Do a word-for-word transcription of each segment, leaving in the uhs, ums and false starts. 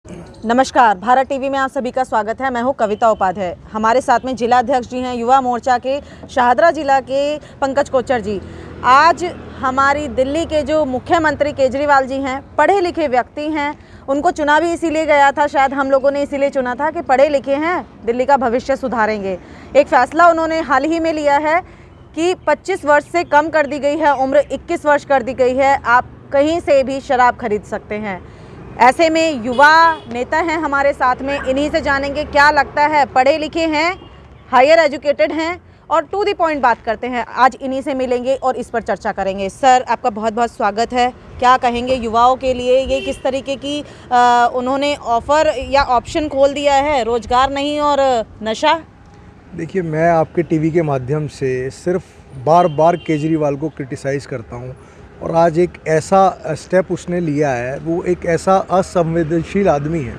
नमस्कार, भारत टीवी में आप सभी का स्वागत है। मैं हूं कविता उपाध्याय। हमारे साथ में जिला अध्यक्ष जी हैं युवा मोर्चा के शाहदरा जिला के पंकज कोचर जी। आज हमारी दिल्ली के जो मुख्यमंत्री केजरीवाल जी हैं, पढ़े लिखे व्यक्ति हैं, उनको चुना भी इसीलिए गया था, शायद हम लोगों ने इसीलिए चुना था कि पढ़े लिखे हैं, दिल्ली का भविष्य सुधारेंगे। एक फैसला उन्होंने हाल ही में लिया है कि पच्चीस वर्ष से कम कर दी गई है उम्र, इक्कीस वर्ष कर दी गई है, आप कहीं से भी शराब खरीद सकते हैं। ऐसे में युवा नेता हैं हमारे साथ में, इन्हीं से जानेंगे क्या लगता है। पढ़े लिखे हैं, हायर एजुकेटेड हैं और टू दी पॉइंट बात करते हैं। आज इन्हीं से मिलेंगे और इस पर चर्चा करेंगे। सर, आपका बहुत बहुत स्वागत है। क्या कहेंगे युवाओं के लिए, ये किस तरीके की आ, उन्होंने ऑफ़र या ऑप्शन खोल दिया है, रोजगार नहीं और नशा? देखिए, मैं आपके टीवी के माध्यम से सिर्फ बार बार केजरीवाल को क्रिटिसाइज़ करता हूँ और आज एक ऐसा स्टेप उसने लिया है, वो एक ऐसा असंवेदनशील आदमी है।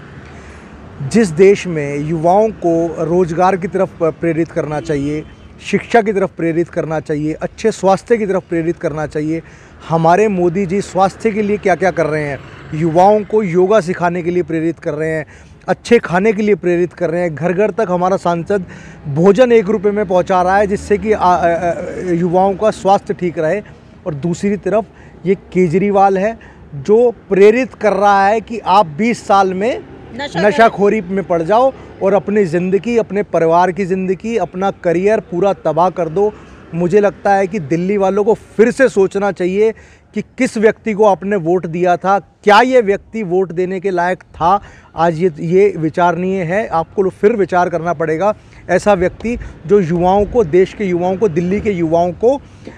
जिस देश में युवाओं को रोज़गार की तरफ प्रेरित करना चाहिए, शिक्षा की तरफ प्रेरित करना चाहिए, अच्छे स्वास्थ्य की तरफ प्रेरित करना चाहिए, हमारे मोदी जी स्वास्थ्य के लिए क्या क्या कर रहे हैं, युवाओं को योगा सिखाने के लिए प्रेरित कर रहे हैं, अच्छे खाने के लिए प्रेरित कर रहे हैं, घर घर तक हमारा सांसद भोजन एक रुपये में पहुंचा रहा है जिससे कि युवाओं का स्वास्थ्य ठीक रहे। और दूसरी तरफ ये केजरीवाल है जो प्रेरित कर रहा है कि आप बीस साल में नशाखोरी में पड़ जाओ और अपनी ज़िंदगी, अपने परिवार की ज़िंदगी, अपना करियर पूरा तबाह कर दो। मुझे लगता है कि दिल्ली वालों को फिर से सोचना चाहिए कि किस व्यक्ति को आपने वोट दिया था, क्या ये व्यक्ति वोट देने के लायक था। आज ये ये विचारणीय है, आपको फिर विचार करना पड़ेगा। ऐसा व्यक्ति जो युवाओं को, देश के युवाओं को, दिल्ली के युवाओं को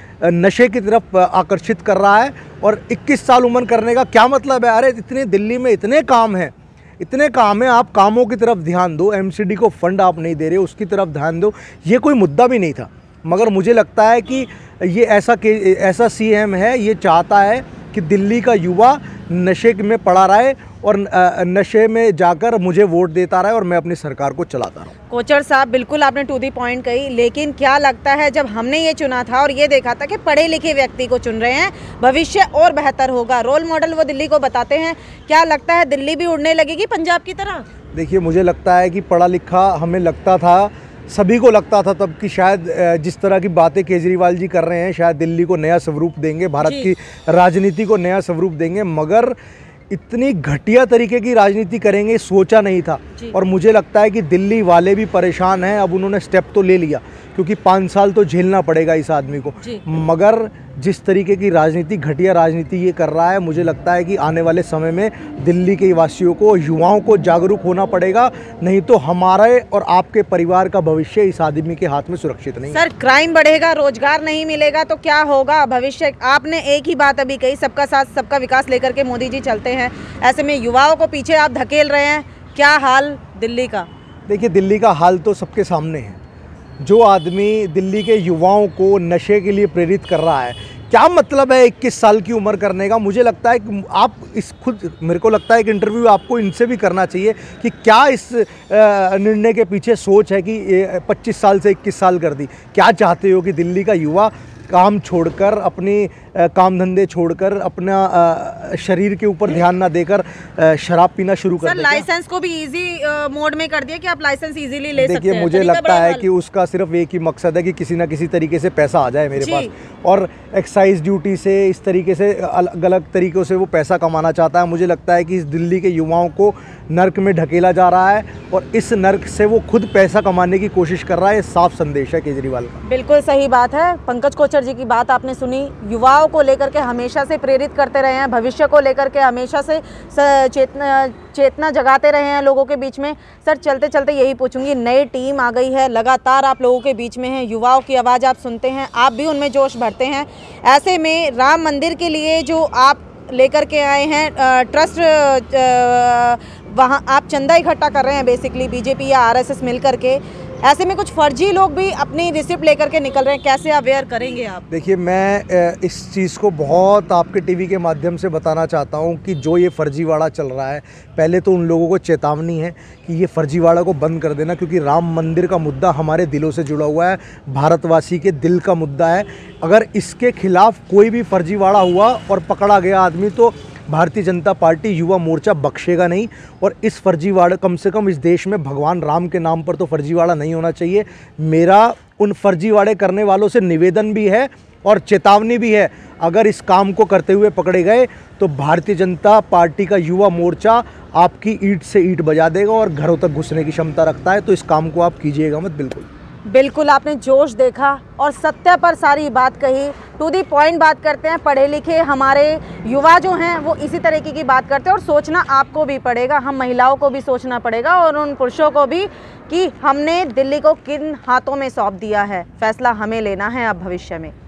नशे की तरफ आकर्षित कर रहा है। और इक्कीस साल उम्र करने का क्या मतलब है? अरे इतने दिल्ली में इतने काम हैं, इतने काम हैं, आप कामों की तरफ ध्यान दो। एमसीडी को फंड आप नहीं दे रहे, उसकी तरफ ध्यान दो। ये कोई मुद्दा भी नहीं था, मगर मुझे लगता है कि ये ऐसा के ऐसा सीएम है, ये चाहता है कि दिल्ली का युवा नशे में पड़ा रहे और नशे में जाकर मुझे वोट देता रहे और मैं अपनी सरकार को चलाता रहूं। कोचर साहब, बिल्कुल आपने टू दी पॉइंट कही, लेकिन क्या लगता है जब हमने ये चुना था और ये देखा था कि पढ़े लिखे व्यक्ति को चुन रहे हैं, भविष्य और बेहतर होगा, रोल मॉडल वो दिल्ली को बताते हैं, क्या लगता है दिल्ली भी उड़ने लगेगी पंजाब की तरह? देखिए, मुझे लगता है कि पढ़ा लिखा, हमें लगता था, सभी को लगता था तब कि शायद जिस तरह की बातें केजरीवाल जी कर रहे हैं शायद दिल्ली को नया स्वरूप देंगे, भारत की राजनीति को नया स्वरूप देंगे, मगर इतनी घटिया तरीके की राजनीति करेंगे सोचा नहीं था। और मुझे लगता है कि दिल्ली वाले भी परेशान हैं। अब उन्होंने स्टेप तो ले लिया क्योंकि पाँच साल तो झेलना पड़ेगा इस आदमी को, मगर जिस तरीके की राजनीति, घटिया राजनीति ये कर रहा है, मुझे लगता है कि आने वाले समय में दिल्ली के वासियों को, युवाओं को जागरूक होना पड़ेगा, नहीं तो हमारे और आपके परिवार का भविष्य इस आदमी के हाथ में सुरक्षित नहीं। सर, क्राइम बढ़ेगा, रोजगार नहीं मिलेगा तो क्या होगा भविष्य? आपने एक ही बात अभी कही, सबका साथ सबका विकास लेकर के मोदी जी चलते हैं, ऐसे में युवाओं को पीछे आप धकेल रहे हैं। क्या हाल दिल्ली का? देखिए, दिल्ली का हाल तो सबके सामने है। जो आदमी दिल्ली के युवाओं को नशे के लिए प्रेरित कर रहा है, क्या मतलब है इक्कीस साल की उम्र करने का? मुझे लगता है कि आप इस खुद, मेरे को लगता है कि इंटरव्यू आपको इनसे भी करना चाहिए कि क्या इस निर्णय के पीछे सोच है कि पच्चीस साल से इक्कीस साल कर दी। क्या चाहते हो कि दिल्ली का युवा काम छोड़कर, अपनी काम धंधे छोड़कर, अपना शरीर के ऊपर ध्यान ना देकर शराब पीना शुरू कर दे? लाइसेंस को भी इजी मोड में कर दिया कि आप लाइसेंस इजीली ले सकते हैं। देखिए, मुझे लगता है कि उसका सिर्फ एक ही मकसद है कि किसी ना किसी तरीके से पैसा आ जाए मेरे पास, और एक्साइज ड्यूटी से, इस तरीके से अलग अलग तरीक़ों से वो पैसा कमाना चाहता है। मुझे लगता है कि इस दिल्ली के युवाओं को नर्क में ढकेला जा रहा है और इस नर्क से वो खुद पैसा कमाने की कोशिश कर रहा है। ये साफ संदेश है केजरीवाल का। बिल्कुल सही बात है। पंकज कोचर जी की बात आपने सुनी, युवाओं को लेकर के हमेशा से प्रेरित करते रहे हैं, भविष्य को लेकर के हमेशा से चेतना चेतना जगाते रहे हैं लोगों के बीच में। सर, चलते चलते यही पूछूंगी, नई टीम आ गई है, लगातार आप लोगों के बीच में है, युवाओं की आवाज़ आप सुनते हैं, आप भी उनमें जोश भरते हैं। ऐसे में राम मंदिर के लिए जो आप लेकर के आए हैं ट्रस्ट, वहाँ आप चंदा इकट्ठा कर रहे हैं बेसिकली, बीजेपी या आरएसएस मिल करके, ऐसे में कुछ फर्जी लोग भी अपनी रिसिप्ट लेकर के निकल रहे हैं, कैसे अवेयर करेंगे आप? देखिए, मैं इस चीज़ को बहुत आपके टीवी के माध्यम से बताना चाहता हूं कि जो ये फर्जीवाड़ा चल रहा है, पहले तो उन लोगों को चेतावनी है कि ये फर्जीवाड़ा को बंद कर देना, क्योंकि राम मंदिर का मुद्दा हमारे दिलों से जुड़ा हुआ है, भारतवासी के दिल का मुद्दा है। अगर इसके खिलाफ कोई भी फर्जीवाड़ा हुआ और पकड़ा गया आदमी, तो भारतीय जनता पार्टी युवा मोर्चा बख्शेगा नहीं। और इस फर्जीवाड़ा, कम से कम इस देश में भगवान राम के नाम पर तो फर्जीवाड़ा नहीं होना चाहिए। मेरा उन फर्जीवाड़े करने वालों से निवेदन भी है और चेतावनी भी है, अगर इस काम को करते हुए पकड़े गए तो भारतीय जनता पार्टी का युवा मोर्चा आपकी ईंट से ईंट बजा देगा और घरों तक घुसने की क्षमता रखता है। तो इस काम को आप कीजिएगा मत। बिल्कुल बिल्कुल, आपने जोश देखा और सत्य पर सारी बात कही, टू दी पॉइंट बात करते हैं। पढ़े लिखे हमारे युवा जो हैं वो इसी तरीके की बात करते हैं और सोचना आपको भी पड़ेगा, हम महिलाओं को भी सोचना पड़ेगा और उन पुरुषों को भी कि हमने दिल्ली को किन हाथों में सौंप दिया है। फैसला हमें लेना है अब भविष्य में।